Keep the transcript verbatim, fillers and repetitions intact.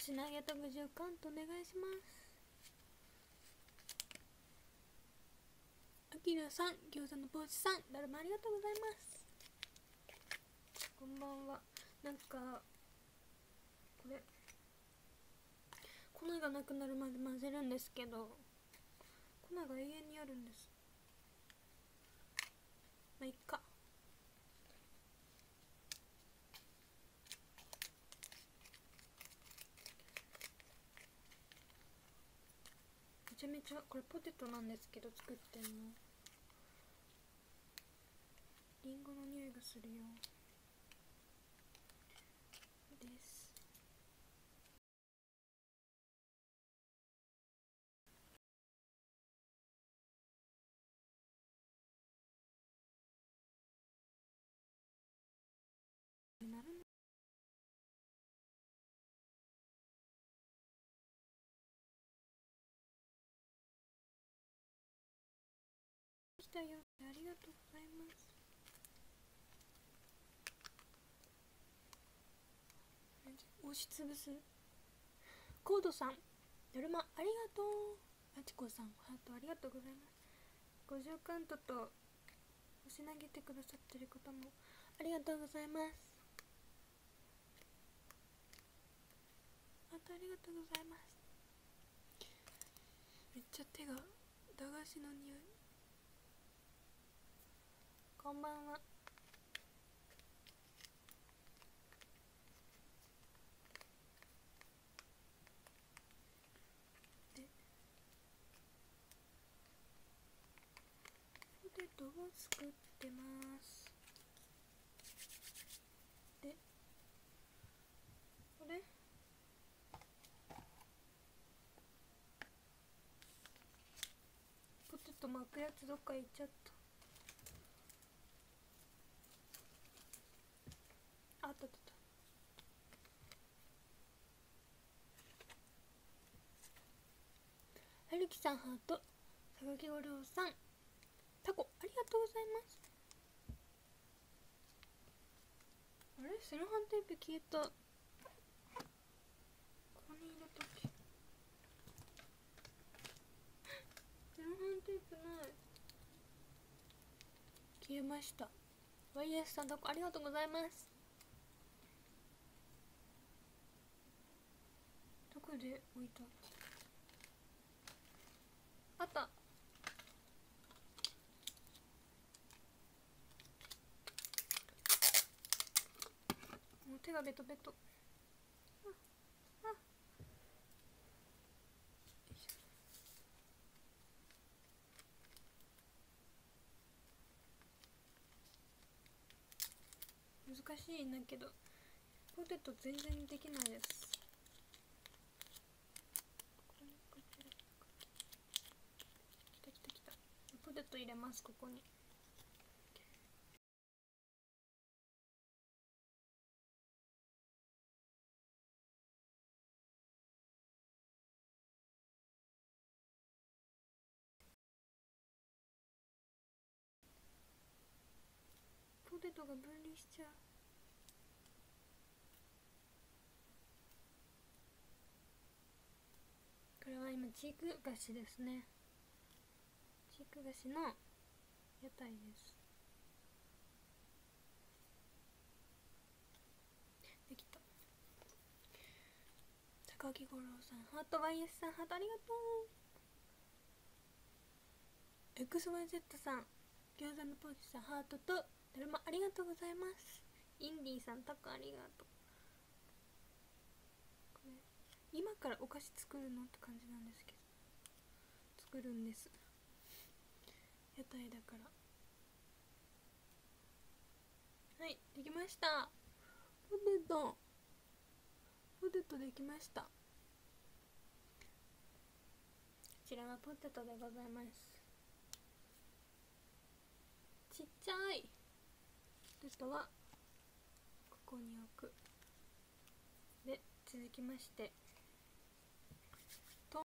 し投げとごじゅうカウントお願いします。あきらさん、餃子のポーチさん、だるまありがとうございます。こんばんは。なんかこれ粉がなくなるまで混ぜるんですけど、粉が永遠にあるんです。まあいっか。めちゃめちゃこれポテトなんですけど、作ってんのリンゴの匂いがするよです。なる来たよ、ありがとうございます。押しつぶす。コードさん、だるまありがとう。あちこさん、ハートありがとうございます。ごじゅうカウントと押し投げてくださってる方もありがとうございます。あとありがとうございます。めっちゃ手が駄菓子の匂い。こんばんは。でポテトを作ってます。でこれポテト巻くやつどっか行っちゃった。あったあった。はるきさんハート、榊五郎さんタコありがとうございます。あれ、セロハンテープ消えた。ここに入れとき。セロハンテープない。消えました。ワイエス さんタコありがとうございます。どこで置いた？あった。もう手がベトベト。ああ、難しいんだけどポテト全然できないです。きたきたきた。ポテト入れます。ここにポテトが分離しちゃう。これは今チーク菓子ですね。チーク菓子の屋台です。できた。高木五郎さんハート、 ワイエス さんハートありがとう。 エックスワイゼット さん餃子のポーチさんハートとだるまありがとうございます。インディーさんタコありがとう。これ今からお菓子作るのって感じなんですけど、作るんです。屋台だから。はい、できました。ポテトポテトできました。こちらはポテトでございます。ちっちゃいポテトはここに置く。で続きまして